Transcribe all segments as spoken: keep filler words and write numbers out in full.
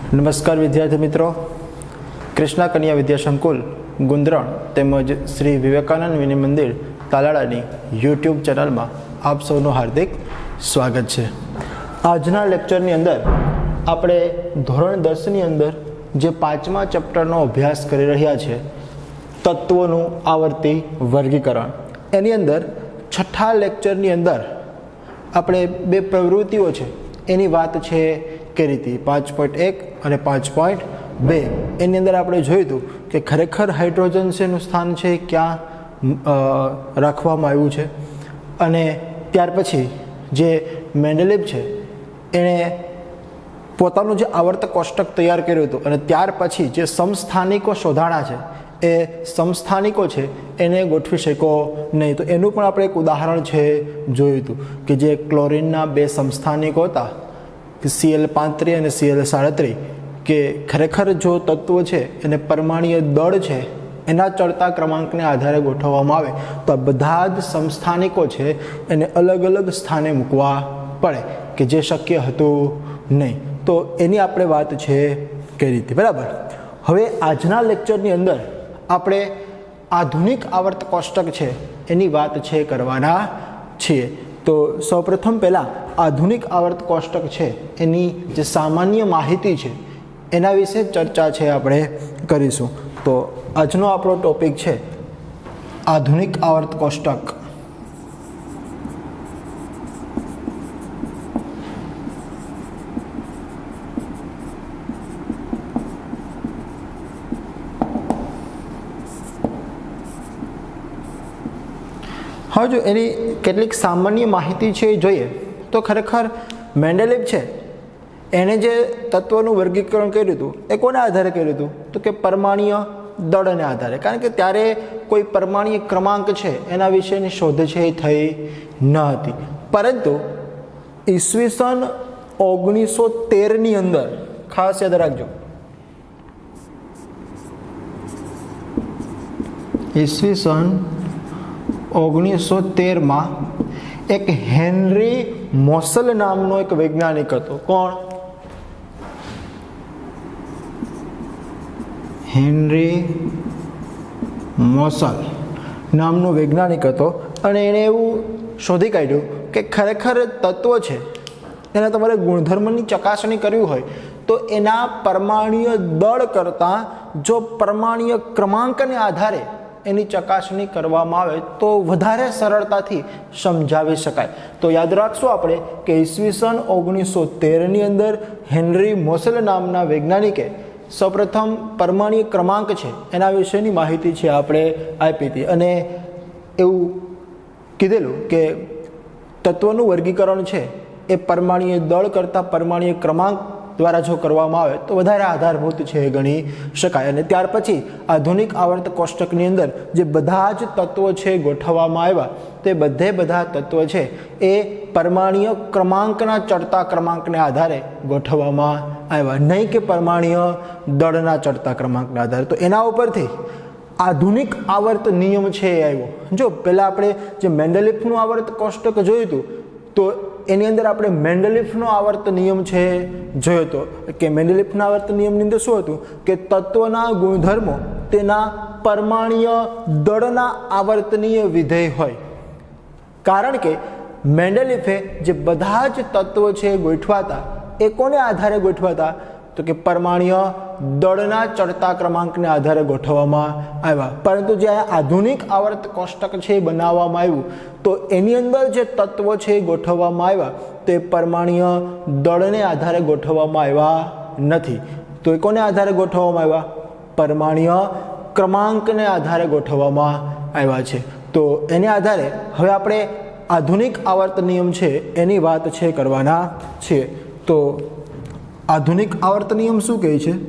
નમસ્કાર વિદ્યાર્થી મિત્રો, કૃષ્ણા કન્યા વિદ્યા સંકુલ ગુંદરણ તેમજ શ્રી વિવેકાનંદ વિનય મંદિર તાલાળાની યુટ્યુબ ચેનલમાં આપ સૌનું હાર્દિક સ્વાગત છે. આજના લેક્ચરની અંદર આપણે ધોરણ દસની અંદર જે પાંચમા ચેપ્ટરનો અભ્યાસ કરી રહ્યા છે, તત્વોનું આવર્તી વર્ગીકરણ, એની અંદર છઠ્ઠા લેક્ચરની અંદર આપણે બે પ્રવૃત્તિઓ છે એની વાત છે કરી હતી. પાંચ પોઈન્ટ એક અને પાંચ પોઈન્ટ બે એની અંદર આપણે જોયું હતું કે ખરેખર હાઇડ્રોજન શેનું સ્થાન છે ક્યાં રાખવામાં આવ્યું છે, અને ત્યાર પછી જે મેન્ડેલિવ છે એણે પોતાનું જે આવર્તક કોષ્ટક તૈયાર કર્યું હતું અને ત્યાર પછી જે સમસ્થાનિકો શોધાણા છે એ સમસ્થાનિકો છે એને ગોઠવી શકો નહીં. તો એનું પણ આપણે એક ઉદાહરણ છે જોયું હતું કે જે ક્લોરિનના બે સમસ્થાનિકો હતા, સી એલ પાંત્રીસ અને સી એલ સાડત્રીસ, કે ખરેખર જો તત્વ છે એને પરમાણ્વીય દળ છે એના ચડતા ક્રમાંકને આધારે ગોઠવવામાં આવે તો આ બધા જ સમસ્થાનિકો છે એને અલગ અલગ સ્થાને મૂકવા પડે, કે જે શક્ય હતું નહીં. તો એની આપણે વાત છે કરી હતી, બરાબર. હવે આજના લેક્ચરની અંદર આપણે આધુનિક આવર્ત કોષ્ટક છે એની વાત છે કરવાના છીએ. તો સૌપ્રથમ પહેલાં આધુનિક આવર્ત કોષ્ટક છે એની જે સામાન્ય માહિતી છે એના વિશે ચર્ચા છે આપણે કરીશું. તો આજનો આપણો ટોપિક છે આધુનિક આવર્ત કોષ્ટક. હવે જો એની કેટલીક સામાન્ય માહિતી છે એ જોઈએ તો ખરેખર મેન્ડેલિવ છે એણે જે તત્વનું વર્ગીકરણ કર્યું હતું એ કોના આધારે કર્યું હતું? તો કે પરમાણ્વીય દળને આધારે, કારણ કે ત્યારે કોઈ પરમાણ્વીય ક્રમાંક છે એના વિશેની શોધ છે એ થઈ ન હતી. પરંતુ ઈસવીસન ઓગણીસો તેરની અંદર, ખાસ યાદ રાખજો, ઈસવીસન ઓગણીસો તેરમાં એક હેનરી મોસલ નામનો એક વૈજ્ઞાનિક હતો. કોણ? હેનરી મોસલ નામનો વૈજ્ઞાનિક હતો, અને એણે એવું શોધી કાઢ્યું કે ખરેખર તત્વ છે એને તમારે ગુણધર્મની ચકાસણી કરવી હોય તો એના પરમાણ્વીય દળ કરતાં જો પરમાણ્વીય ક્રમાંકને આધારે એની ચકાસણી કરવામાં આવે તો વધારે સરળતાથી સમજાવી શકાય. તો યાદ રાખશું આપણે કે ઈસવીસન ઓગણીસો તેરની અંદર હેનરી મોસલ નામના વૈજ્ઞાનિકે સૌપ્રથમ પરમાણ્વીય ક્રમાંક છે એના વિશેની માહિતી છે આપણે આપી હતી, અને એવું કીધેલું કે તત્વનું વર્ગીકરણ છે એ પરમાણ્વીય દળ કરતાં પરમાણ્વીય ક્રમાંક દ્વારા જો કરવામાં આવે તો વધારે આધારભૂત છે એ ગણી શકાય. અને ત્યાર પછી આધુનિક આવર્ત કોષ્ટકની અંદર જે બધા જ તત્વો છે ગોઠવવામાં આવ્યા તે બધે બધા તત્વો છે એ પરમાણ્વીય ક્રમાંકના ચડતા ક્રમાંકને આધારે ગોઠવવામાં આવ્યા, નહીં કે પરમાણ્વીય દળના ચડતા ક્રમાંકના આધારે. તો એના ઉપરથી આધુનિક આવર્ત નિયમ છે એ આવ્યો. જો પહેલાં આપણે જે મેન્ડેલિફનું આવર્ત કોષ્ટક જોયું હતું તો એની અંદર આપણે મેન્ડેલિફનો આવર્ત નિયમ છે જોયો હતો કે મેન્ડેલિફના આવર્ત નિયમની અંદર શું હતું કે તત્વના ગુણધર્મો તેના પરમાણ્વીય દળના આવર્તનીય વિધેય હોય. કારણ કે મેન્ડેલિફે જે બધા જ તત્વો છે ગોઠવાતા એ કોને આધારે ગોઠવાતા? તો કે પરમાણ્વીય દળના ચડતા ક્રમાંકને આધારે ગોઠવવામાં આવ્યા. પરંતુ જે આધુનિક આવર્ત કોષ્ટક છે એ બનાવવામાં આવ્યું તો એની અંદર જે તત્વો છે એ ગોઠવવામાં આવ્યા તે પરમાણ્વીય દળને આધારે ગોઠવવામાં આવ્યા નથી. તો એ કોને આધારે ગોઠવવામાં આવ્યા? પરમાણ્વીય ક્રમાંકને આધારે ગોઠવવામાં આવ્યા છે. તો એને આધારે હવે આપણે આધુનિક આવર્ત નિયમ છે એની વાત છે કરવાના છીએ. તો આધુનિક આવર્ત નિયમ શું કહે છે?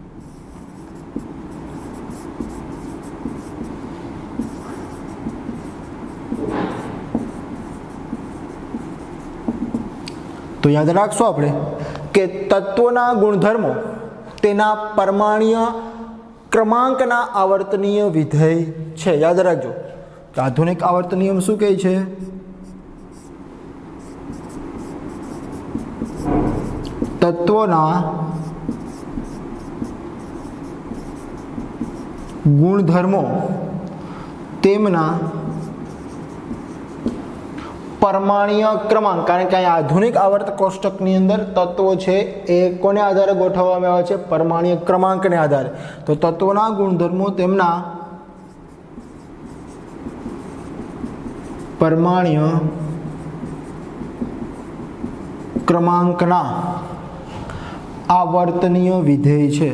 તો યાદ રાખશો આપણે કે તત્વના ગુણધર્મો તેના પરમાણ્વીય ક્રમાંકના આવર્તનીય વિધેય છે. યાદ રાખજો આધુનિક આવર્ત નિયમ શું કહે છે? તત્વોના ગુણધર્મો તેમના પરમાણ્વીય ક્રમાંક, કારણ કે અહીંયા આધુનિક આવર્ત કોષ્ટકની અંદર તત્વો છે એ કોને આધારે ગોઠવવામાં આવે છે? પરમાણ્વીય ક્રમાંકને આધારે. તો તત્વોના ગુણધર્મો તેમના પરમાણ્વીય ક્રમાંકના આવર્તનીય વિધેય છે.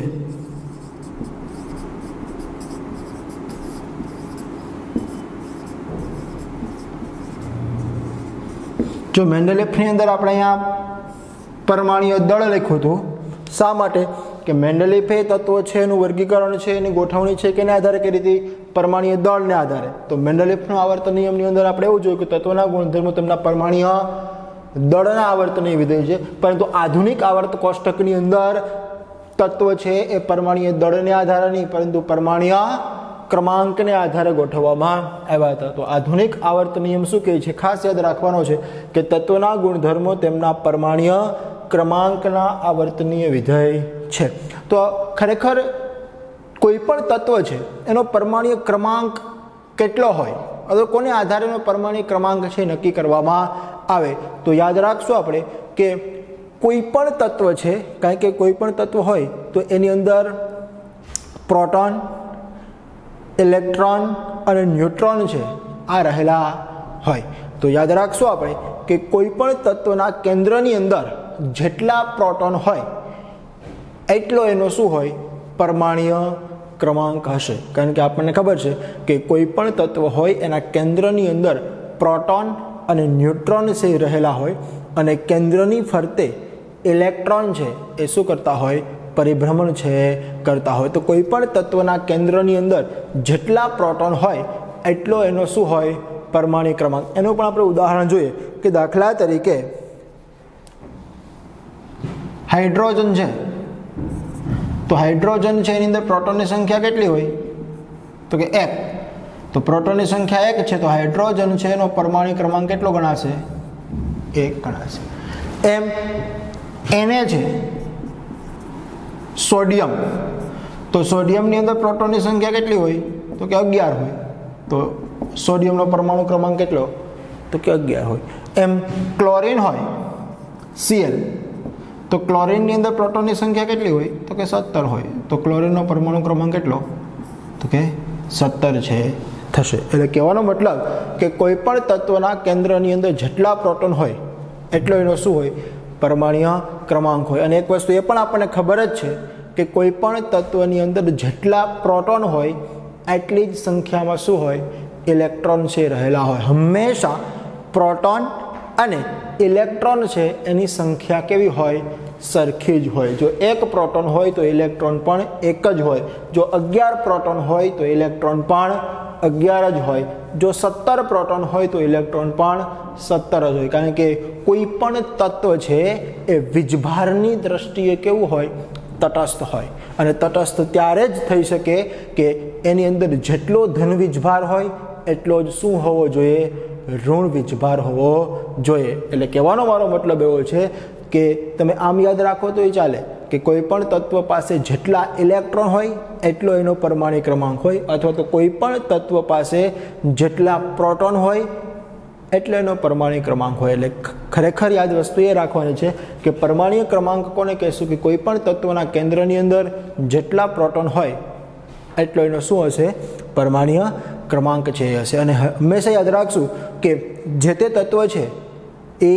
જો મેન્ડેલિફની અંદર આપણે અહીંયા પરમાણ્વીય દળ લખ્યું હતું. શા માટે? કે મેન્ડેલિફે તત્વો છે એનું વર્ગીકરણ છે, એની ગોઠવણી છે કેને આધારે કરી હતી? પરમાણ્વીય દળને આધારે. તો મેન્ડેલિફનો આવર્તન નિયમની અંદર આપણે એવું જોયું કે તત્વોના ગુણધર્મો તેમના પરમાણ્વીય દળના આવર્તનીય વિધેય છે. પરંતુ આધુનિક આવર્ત કોષ્ટકની અંદર તત્વ છે એ પરમાણ્વીય દળને આધારે નહીં, પરંતુ પરમાણ્વીય ક્રમાંકને આધારે ગોઠવવામાં આવ્યા હતા. તો આધુનિક આવર્ત નિયમ શું કહે છે? ખાસ યાદ રાખવાનો છે કે તત્વના ગુણધર્મો તેમના પરમાણ્વીય ક્રમાંકના આવર્તનીય વિધેય છે. તો ખરેખર કોઈ પણ તત્વ છે એનો પરમાણ્વીય ક્રમાંક કેટલો હોય અથવા કોને આધારે એનો પરમાણ્વીય ક્રમાંક છે નક્કી કરવામાં આવે? તો યાદ રાખશું આપણે કે કોઈ પણ તત્વ છે, કારણ કે કોઈ પણ તત્વ હોય તો એની અંદર પ્રોટોન, ઇલેક્ટ્રોન અને ન્યુટ્રોન છે આ રહેલા હોય. તો યાદ રાખશું આપણે કે કોઈ પણ તત્વના કેન્દ્રની અંદર જેટલા પ્રોટોન હોય એટલો એનો શું હોય? પરમાણ્વીય ક્રમાંક હશે. કારણ કે આપણને ખબર છે કે કોઈ પણ તત્વ હોય એના કેન્દ્રની અંદર પ્રોટોન અને ન્યુટ્રોન છે રહેલા હોય, અને કેન્દ્રની ફરતે ઇલેક્ટ્રોન છે એ શું કરતા હોય? પરિભ્રમણ છે કરતા હોય. તો કોઈ પણ તત્વના કેન્દ્રની અંદર જેટલા પ્રોટોન હોય એટલો એનો શું હોય? પરમાણ્વીય ક્રમાંક. એનું પણ આપણે ઉદાહરણ જોઈએ કે દાખલા તરીકે હાઇડ્રોજન છે, તો હાઇડ્રોજન છે એની અંદર પ્રોટોનની સંખ્યા કેટલી હોય? તો કે એક. તો પ્રોટોનની સંખ્યા એક છે, તો હાઇડ્રોજન છે એનો પરમાણ્વીય ક્રમાંક કેટલો ગણાશે? એક ગણાશે. એમ એને છે સોડિયમ, તો સોડિયમની અંદર પ્રોટોનની સંખ્યા કેટલી હોય? તો કે અગિયાર હોય. તો સોડિયમનો પરમાણુ ક્રમાંક કેટલો? તો કે અગિયાર હોય. એમ ક્લોરિન હોય સીએલ, તો ક્લોરિનની અંદર પ્રોટોનની સંખ્યા કેટલી હોય? તો કે સત્તર હોય. તો ક્લોરિનનો પરમાણુ ક્રમાંક કેટલો? તો કે સત્તર છે થશે. એટલે કહેવાનો મતલબ કે કોઈ પણ તત્વના કેન્દ્રની અંદર જેટલા પ્રોટોન હોય એટલો એનો શું હોય? પરમાણ્વીય ક્રમાંક હોય. અને એક વસ્તુ એ પણ આપણને ખબર જ છે કે કોઈ પણ તત્વની અંદર જેટલા પ્રોટોન હોય એટલી જ સંખ્યામાં શું હોય? ઇલેક્ટ્રોન છે રહેલા હોય. હંમેશા પ્રોટોન અને ઇલેક્ટ્રોન છે એની સંખ્યા કેવી હોય? સરખી જ હોય. જો એક પ્રોટોન હોય તો ઇલેક્ટ્રોન પણ એક જ હોય. જો અગિયાર પ્રોટોન હોય તો ઇલેક્ટ્રોન પણ અગિયાર જ હોય. જો સત્તર પ્રોટોન હોય તો ઇલેક્ટ્રોન પણ સત્તર જ હોય. કારણ કે કોઈ પણ તત્વ છે એ વીજભારની દ્રષ્ટિએ કેવું હોય? તટસ્થ હોય. અને તટસ્થ ત્યારે જ થઈ શકે કે એની અંદર જેટલો ધન વીજભાર હોય એટલો જ શું હોવો જોઈએ? ઋણ વીજભાર હોવો જોઈએ. એટલે કહેવાનો મારો મતલબ એવો છે કે તમે આમ યાદ રાખો તો એ ચાલે કે કોઈ પણ તત્વ પાસે જેટલા ઇલેક્ટ્રોન હોય એટલો એનો પરમાણ્વીય ક્રમાંક હોય, અથવા તો કોઈ પણ તત્વ પાસે જેટલા પ્રોટોન હોય એટલો એનો પરમાણ્વીય ક્રમાંક હોય. એટલે ખરેખર યાદ વસ્તુ એ રાખવાની છે કે પરમાણ્વીય ક્રમાંક કોને કહેશું? કે કોઈ પણ તત્વના કેન્દ્રની અંદર જેટલા પ્રોટોન હોય એટલો એનો શું હશે? પરમાણ્વીય ક્રમાંક છે એ હશે. અને હંમેશા યાદ રાખશું કે જે તે તત્વ છે એ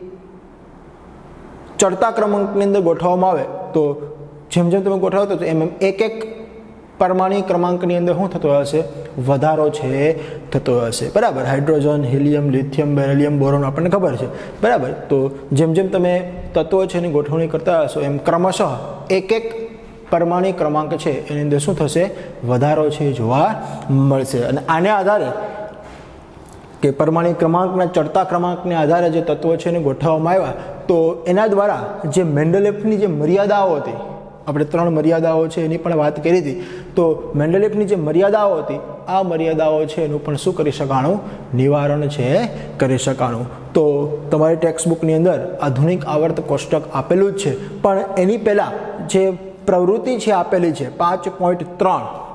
ચડતા ક્રમાંકની અંદર ગોઠવવામાં આવે તો જેમ જેમ તમે ગોઠવતો તો એમ એમ એક એક પરમાણ્વીય ક્રમાંકની અંદર શું થતો હશે? વધારો છે થતો હશે. બરાબર. Hydrogen, helium, lithium, beryllium, boron આપણને ખબર છે. બરાબર. તો જેમ જેમ તમે તત્વો છે એની ગોઠવણી કરતા હશો એમ ક્રમશઃ એક એક પરમાણ્વીય ક્રમાંક છે એની અંદર શું થશે? વધારો છે જોવા મળશે. અને આને આધારે કે પરમાણ્વીય ક્રમાંકના ચડતા ક્રમાંકને આધારે જે તત્વો છે એને ગોઠવવામાં આવ્યા, તો એના દ્વારા જે મેન્ડેલિફની જે મર્યાદાઓ હતી, આપણે ત્રણ મર્યાદાઓ છે એની પણ વાત કરી હતી, તો મેન્ડેલિફની જે મર્યાદાઓ હતી આ મર્યાદાઓ છે એનું પણ શું કરી શકાણું? નિવારણ છે કરી શકાણું. તો તમારી ટેક્સ્ટ બુકની અંદર આધુનિક આવર્ત કોષ્ટક આપેલું જ છે, પણ એની પહેલાં જે પ્રવૃત્તિ છે આપેલી છે પાંચ પોઈન્ટ ત્રણ,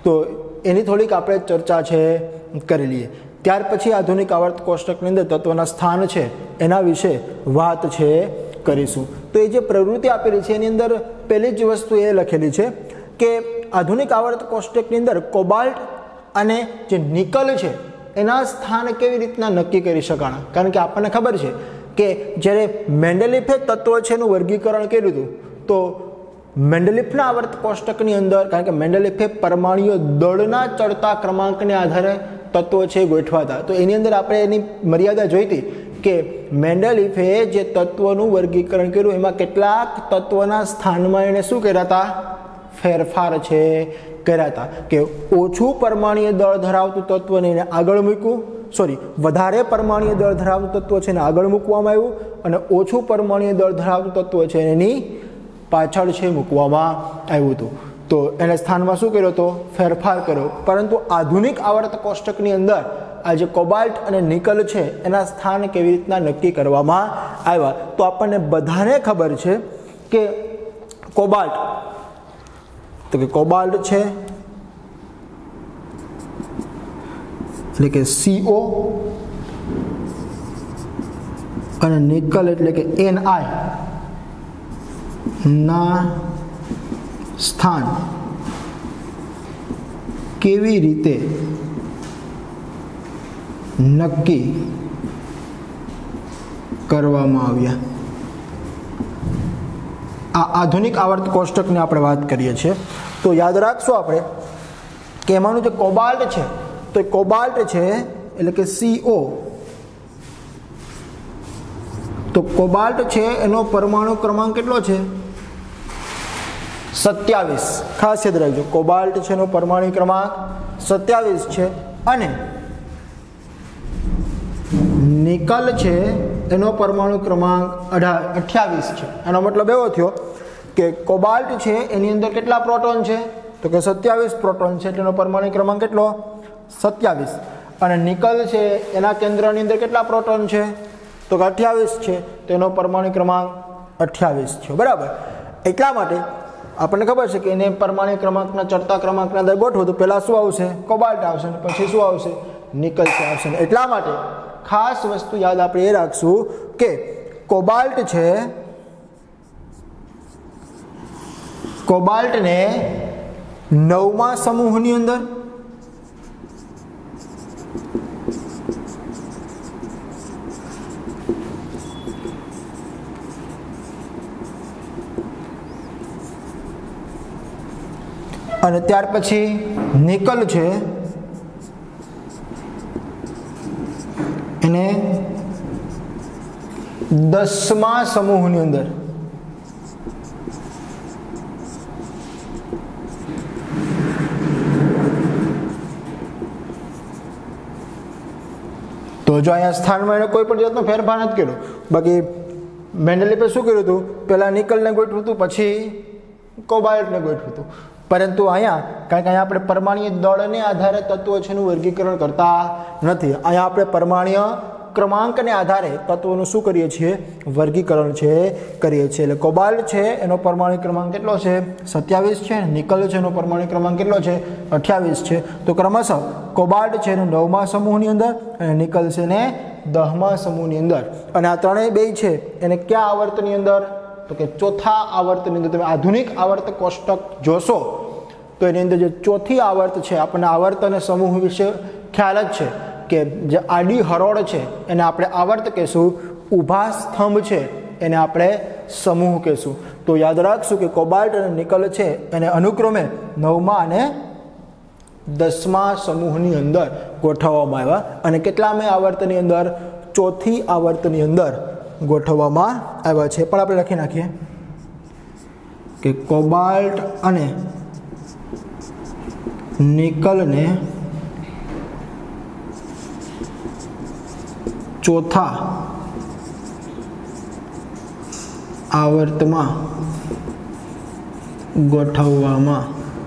તો એની થોડીક આપણે ચર્ચા છે કરી લઈએ. ત્યાર પછી આધુનિક આવર્ત કોષ્ટકની અંદર તત્વના સ્થાન છે એના વિશે વાત છે કરીશું. તો એ જે પ્રવૃત્તિ આપેલી છે એની અંદર પહેલી જ વસ્તુ એ લખેલી છે કે આધુનિક આવર્ત કોષ્ટકની અંદર કોબાલ્ટ અને જે નિકલ છે એના સ્થાન કેવી રીતના નક્કી કરી શકાણા. કારણ કે આપણને ખબર છે કે જ્યારે મેન્ડેલિફે તત્વ છે એનું વર્ગીકરણ કર્યું હતું તો મેન્ડેલિફના આવર્ત કોષ્ટકની અંદર, કારણ કે મેન્ડેલિફે પરમાણુઓ દળના ચડતા ક્રમાંકને આધારે તત્વો છે ગોઠવાતા, તો એની અંદર આપણે એની મર્યાદા જોઈ હતી કે મેન્ડેલિફે જે તત્વનું વર્ગીકરણ કર્યું એમાં કેટલાક તત્વના સ્થાનમાં એને શું કર્યા હતા? ફેરફાર છે કર્યા હતા. કે ઓછું પરમાણુય દળ ધરાવતું તત્વને એને આગળ મૂક્યું, સોરી વધારે પરમાણુય દળ ધરાવતું તત્વ છે એને આગળ મૂકવામાં આવ્યું અને ઓછું પરમાણુય દળ ધરાવતું તત્વ છે એની પાછળ છે મૂકવામાં આવ્યું હતું. તો એને સ્થાનમાં શું કર્યો હતો? ફેરફાર કર્યો. પરંતુ આધુનિક આવર્ત કોષ્ટકની અંદર આ જે કોબાલ્ટ અને નિકલ છે એના સ્થાન કેવી રીતના નક્કી કરવામાં આવ્યા? તો આપણને બધાને ખબર છે કે કોબાલ્ટ તો કે કોબાલ્ટ છે એટલે કે સીઓ અને નિકલ એટલે કે એન આઈ ના સ્થાન કેવી રીતે નક્કી કરવામાં આવ્યા? આ આધુનિક આવર્ત કોષ્ટકની આપણે વાત કરીએ છીએ તો યાદ રાખશો આપણે કે એમાંનું જે કોબાલ્ટ છે તો એ કોબાલ્ટ છે એટલે કે સીઓ, તો કોબાલ્ટ છે એનો પરમાણુ ક્રમાંક કેટલો છે? સત્યાવીસ. ખાસ યાદ રાખજો, કોબાલ્ટ છે એનો પરમાણુ ક્રમાંક સત્યાવીસ છે અને નિકલ છે એનો પરમાણુ ક્રમાંક અઢાર અઠ્યાવીસ છે. એનો મતલબ એવો થયો કે કોબાલ્ટ છે એની અંદર કેટલા પ્રોટોન છે? તો કે સત્યાવીસ પ્રોટોન છે એટલે એનો પરમાણુ ક્રમાંક કેટલો? સત્યાવીસ. અને નિકલ છે એના કેન્દ્રની અંદર કેટલા પ્રોટોન છે? તો કે અઠ્યાવીસ છે, તેનો પરમાણુ ક્રમાંક અઠ્યાવીસ છે. બરાબર. એટલા માટે આપણને ખબર છે કે એને પરમાણુ ક્રમાંકના ચડતા ક્રમાંકના અંદર ગોઠવો તો પહેલાં શું આવશે? કોબાલ્ટ આવશે અને પછી શું આવશે? નિકલ છે આવશે. એટલા માટે ખાસ વસ્તુ યાદ આપણે એ રાખશું કે કોબાલ્ટ છે કોબાલ્ટને નવમા સમૂહની અંદર અને ત્યાર પછી નિકલ છે એને દસમા સમૂહની અંદર તો જો અહીંયા સ્થાનમાં એને કોઈ પણ જાતનો ફેરફાર નથી કર્યો. બાકી મેન્ડેલિફે શું કર્યું હતું? પહેલાં નિકલને ગોઠવ્યું હતું, પછી કોબાલ્ટને ગોઠવ્યું હતું. પરંતુ અહીંયા કારણ કે અહીંયા આપણે પરમાણુય દળને આધારે તત્વો છે એનું વર્ગીકરણ કરતા નથી. અહીંયા આપણે પરમાણુય ક્રમાંકને આધારે તત્વોનું શું કરીએ છીએ? વર્ગીકરણ છે કરીએ છીએ. એટલે કોબાલ્ટ છે એનો પરમાણુ ક્રમાંક કેટલો છે? સત્યાવીસ છે. નિકલ છે એનો પરમાણુ ક્રમાંક કેટલો છે? અઠ્યાવીસ છે. તો ક્રમશઃ કોબાલ્ટ છે એનો નવમા સમૂહની અંદર અને નિકલ છે એને દસમા સમૂહની અંદર. અને આ ત્રણેય બે છે એને કયા આવર્તની અંદર? તો કે ચોથા આવર્તની અંદર. તમે આધુનિક આવર્ત કોષ્ટક જોશો તો એની અંદર જે ચોથી આવર્ત છે, આપણને આવર્ત અને સમૂહ વિશે ખ્યાલ જ છે કે જે આડી હરોળ છે એને આપણે આવર્ત કહેશું, ઊભા સ્તંભ છે એને આપણે સમૂહ કહેશું. તો યાદ રાખશું કે કોબાલ્ટ અને નિકલ છે એને અનુક્રમે નવમા અને દસમા સમૂહની અંદર ગોઠવવામાં આવ્યા અને કેટલામે આવર્તની અંદર? ચોથી આવર્તની અંદર ગોઠવવામાં આવ્યા છે. પણ આપણે લખી નાખીએ કે કોબાલ્ટ અને નિકલને ચોથા આવર્તમાં ગોઠવવામાં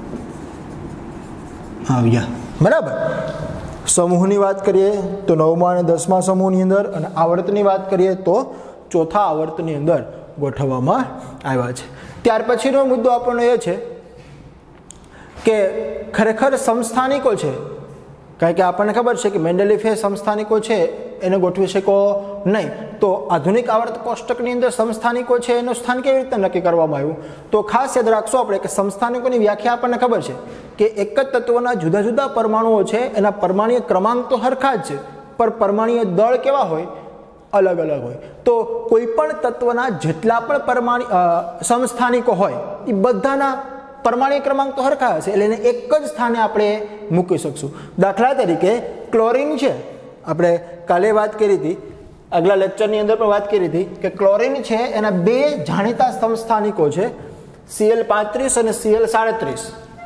આવ્યા. બરાબર. સમૂહની વાત કરીએ તો નવમા અને દસમા સમૂહની અંદર અને આવર્તની વાત કરીએ તો ચોથા આવર્તની અંદર ગોઠવવામાં આવ્યા છે. ત્યાર પછીનો મુદ્દો આપણને એ છે કે ખરેખર સમસ્થાનિકો છે, કારણ કે આપણને ખબર છે કે મેન્ડેલિફે સમસ્થાનિકો છે એને ગોઠવી શકો નહીં, તો આધુનિક આવર્ત કોષ્ટકની અંદર સમસ્થાનિકો છે એનું સ્થાન કેવી રીતે નક્કી કરવામાં આવ્યું? તો ખાસ યાદ રાખશો આપણે કે સમસ્થાનિકોની વ્યાખ્યા આપણને ખબર છે કે એક જ તત્વના જુદા જુદા પરમાણુઓ છે, એના પરમાણુય ક્રમાંક તો સરખા જ છે, પણ પરમાણુય દળ કેવા હોય? અલગ અલગ હોય. તો કોઈ પણ તત્વના જેટલા પણ પરમાણુ સમસ્થાનિકો હોય એ બધાના પરમાણુ ક્રમાંક તો સરખા હશે, એટલે એને એક જ સ્થાને આપણે મૂકી શકશું. દાખલા તરીકે ક્લોરીન છે, આપણે કાલે વાત કરી હતી, આગલા લેક્ચરની અંદર પણ વાત કરી હતી કે ક્લોરીન છે એના બે જાણીતા સમસ્થાનિકો છે, સીએલ પાંત્રીસ અને સીએલ સાડત્રીસ.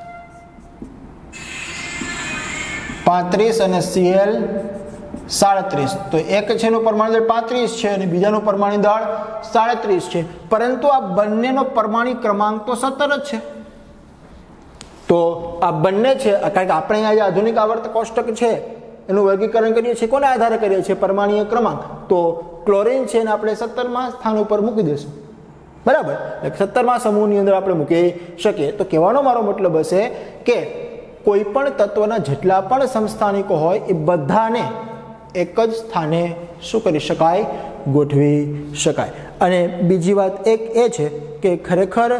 પાંત્રીસ અને સીએલ સાડત્રીસ. તો એક છે એનું પરમાણુ દળ પાંત્રીસ છે અને બીજાનું પરમાણુ દળ સાડત્રીસ છે, પરંતુ આ બંનેનો પરમાણુ ક્રમાંક તો સત્તર જ છે. તો આ બંને છે, કારણ કે આપણે અહીંયા જે આધુનિક આવર્ત કોષ્ટક છે એનું વર્ગીકરણ કરીએ છીએ કોના આધારે કરીએ છીએ? પરમાણુય ક્રમાંક. તો ક્લોરીન છે એને આપણે સત્તરમાં સ્થાન ઉપર મૂકી દઈશું, બરાબર? સત્તરમાં સમૂહની અંદર આપણે મૂકી શકીએ. તો કહેવાનો મારો મતલબ હશે કે કોઈ પણ તત્વના જેટલા પણ સમસ્થાનિકો હોય એ બધાને એક જ સ્થાને શું કરી શકાય? ગોઠવી શકાય. અને બીજી વાત એક એ છે કે ખરેખર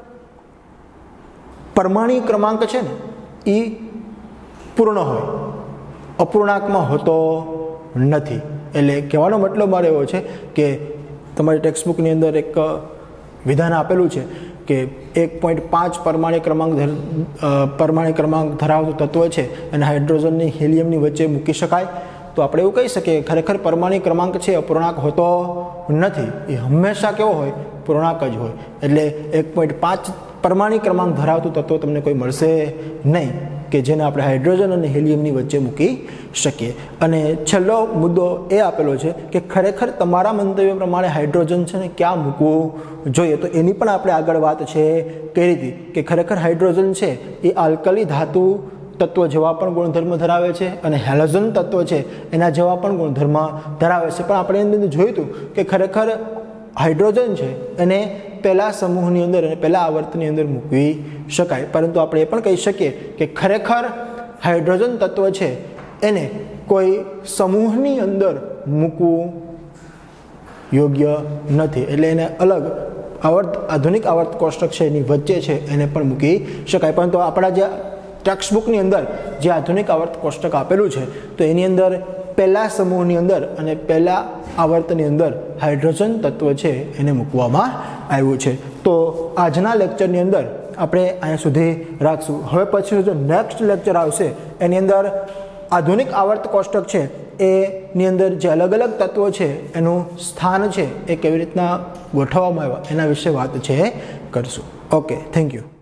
પરમાણુ ક્રમાંક છે ને એ પૂર્ણ હોય, અપૂર્ણાંકમાં હોતો નથી. એટલે કહેવાનો મતલબ મારો એવો છે કે તમારી ટેક્સ્ટબુકની અંદર એક વિધાન આપેલું છે કે એક પોઈન્ટ પાંચ પરમાણુ ક્રમાંક પરમાણુ ક્રમાંક ધરાવતું તત્વ છે અને હાઇડ્રોજનની હિલિયમની વચ્ચે મૂકી શકાય. તો આપણે એવું કહી શકીએ ખરેખર પરમાણુ ક્રમાંક છે અપૂર્ણાંક હોતો નથી, એ હંમેશા કેવો હોય? પૂર્ણાંક જ હોય. એટલે એક પોઈન્ટ પાંચ પરમાણુ ક્રમાંક ધરાવતું તત્વ તમને કોઈ મળશે નહીં કે જેને આપણે હાઇડ્રોજન અને હિલિયમની વચ્ચે મૂકી શકીએ. અને છેલ્લો મુદ્દો એ આપેલો છે કે ખરેખર તમારા મંતવ્ય પ્રમાણે હાઇડ્રોજન છે ને ક્યાં મૂકવું જોઈએ? તો એની પણ આપણે આગળ વાત છે કરી હતી કે ખરેખર હાઇડ્રોજન છે એ આલ્કલી ધાતુ તત્વ જેવા પણ ગુણધર્મ ધરાવે છે અને હેલોજન તત્વ છે એના જેવા પણ ગુણધર્મ ધરાવે છે. પણ આપણે એની અંદર જોયું હતું કે ખરેખર હાઇડ્રોજન છે એને પહેલા સમૂહની અંદર અને પહેલા આવર્તની અંદર મૂકવી શકાય, પરંતુ આપણે એ પણ કહી શકીએ કે ખરેખર હાઇડ્રોજન તત્વ છે એને કોઈ સમૂહની અંદર મૂકવું યોગ્ય નથી. એટલે એને અલગ આવર્ત આધુનિક આવર્ત કોષ્ટક છે એની વચ્ચે છે એને પણ મૂકી શકાય. પરંતુ આપણા જે ટેક્સ્ટબુકની અંદર જે આધુનિક આવર્ત કોષ્ટક આપેલું છે તો એની અંદર પહેલા સમૂહની અંદર અને પહેલા આવર્તની અંદર હાઇડ્રોજન તત્વ છે એને મૂકવામાં આવ્યું છે. તો આજના લેક્ચરની અંદર આપણે અહીંયા સુધી રાખશું. હવે પછીનો જો નેક્સ્ટ લેક્ચર આવશે એની અંદર આધુનિક આવર્ત કોષ્ટક છે એની અંદર જે અલગ અલગ તત્વો છે એનું સ્થાન છે એ કેવી રીતના ગોઠવવામાં આવ્યા એના વિશે વાત છે કરશું. Okay, thank you.